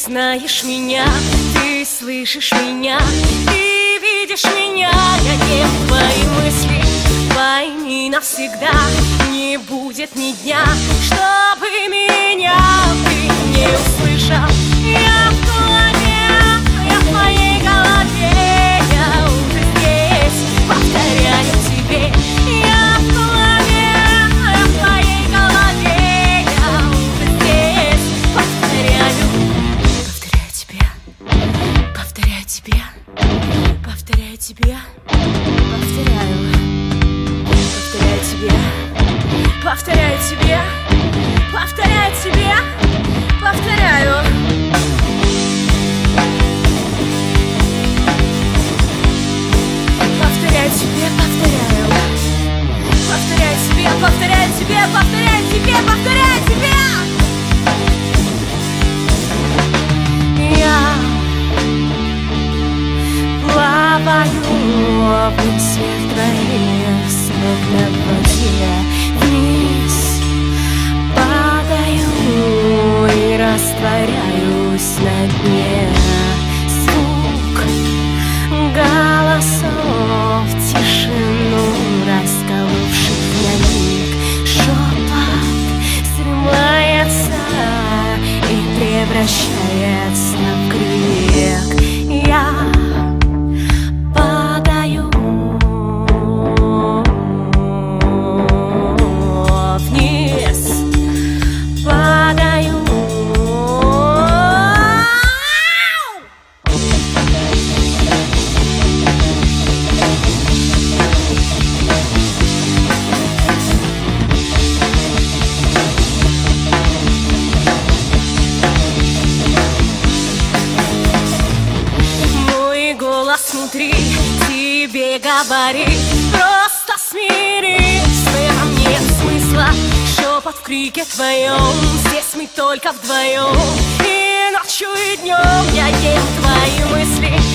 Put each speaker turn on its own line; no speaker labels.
знаешь меня, ты слышишь меня, ты видишь меня, я ем твои мысли. Пойми навсегда, не будет ни дня, чтобы меня ты не услышал. Я в голове, я в твоей голове, я уже здесь, повторяю тебе. Я в голове, я в твоей голове, я уже здесь, повторяю. Повторяю тебе, повторяю тебе, повторяю тебе, повторяю. Повторяю тебе, повторяю тебе, повторяю тебе, повторяю. Повторяю тебе, повторяю. Повторяю тебе, повторяю тебе, повторяю тебе, повторяю тебе. Я плаваю в всех твоих снов на воде, вниз падаю и растворяюсь на дне. Звук голосов, тишину расколовших на миг, шепот стремается и превращается в крик. Я падаю вниз, падаю. Мой голос внутри тебе говорит, просто смирись, в этом нет смысла. Шепот в крике твоем, здесь мы только вдвоем, и ночью и днем я ем твои мысли.